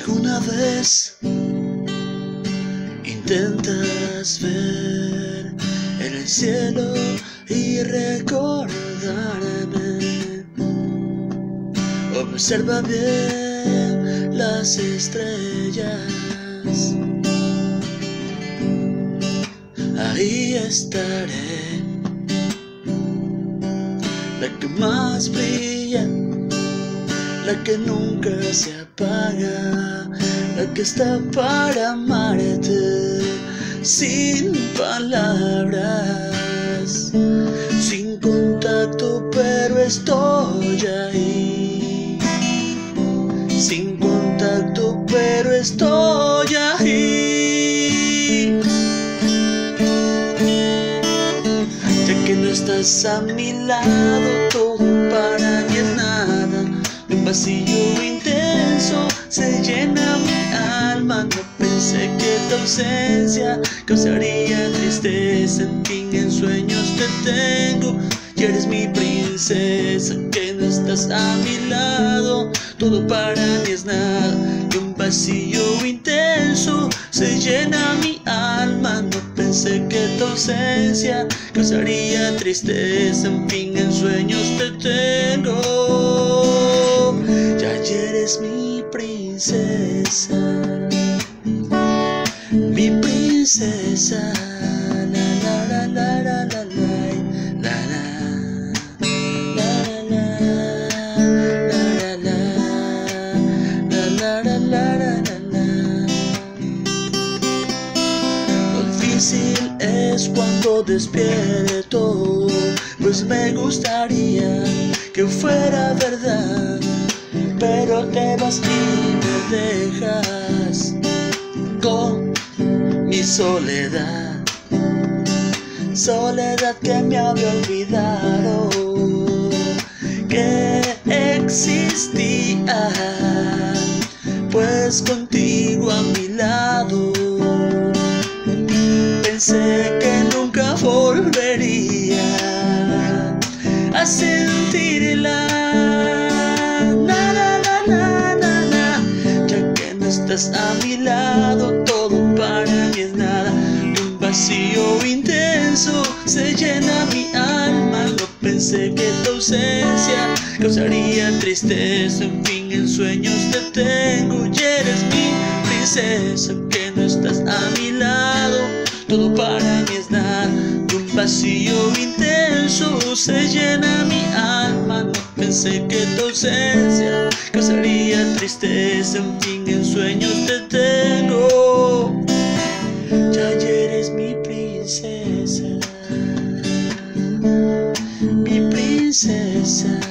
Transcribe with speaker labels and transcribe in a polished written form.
Speaker 1: ¿Alguna vez intentas ver en el cielo y recordarme? Observa bien las estrellas, ahí estaré, la que más brilla, la que nunca se apaga, la que está para amarte sin palabras, sin contacto, pero estoy ahí. Sin contacto, pero estoy ahí. Ya que no estás a mi lado, todo para mí es nada. De un vacío intenso se llena mi alma. No pensé que tu ausencia causaría tristeza. En fin, en sueños te tengo y eres mi princesa. Que no estás a mi lado, todo para mí es nada. De un vacío intenso se llena mi alma. No pensé que tu ausencia causaría tristeza. En fin, en sueños te tengo. Ya eres mi princesa, mi princesa. La la la la la la la la. Lo difícil es cuando despierto, pues me gustaría que fuera verdad, pero te vas y me dejas con mi soledad, soledad que me había olvidado que existía, pues contigo a mi lado pensé que nunca volvería a sentirla. Na, na, na, na, na, na. Ya que no estás a mi lado, todo para mí es nada. De un vacío intenso se llena mi alma. No pensé que tu ausencia causaría tristeza. En fin, en sueños te tengo y eres mi princesa. Que no estás a mi lado, todo para mí es nada. De un vacío intenso se llena mi alma. No pensé que tu ausencia causaría tristeza. En fin, en sueños te tengo. Ya eres mi princesa, mi princesa.